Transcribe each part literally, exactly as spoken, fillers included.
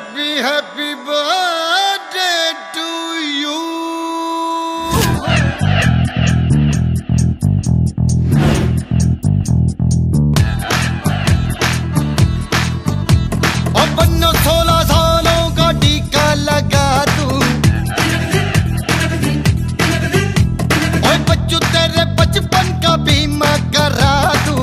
Happy happy birthday to you. और बन्नो सोलह सालों का टीका लगा दूं, और बच्चों तेरे बचपन का बीमा करा दूं।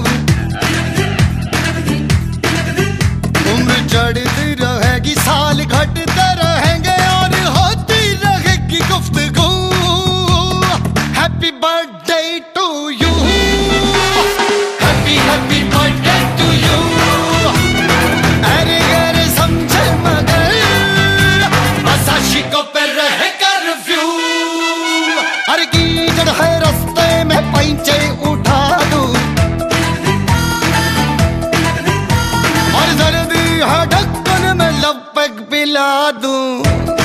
उम्र चढ़ती रहेगी, साल घटते रहेंगे और होती रहेगी गुफ्तगू। Happy birthday to you, happy happy birthday to you. अरे अरे समझे मगर बस आशिकों पे रहे कर्फ्यू। अरे कीचड़ है रास्ते में पैंचे उठा दूं, और जल्दी है ढक्कन में लपक पिला दूं।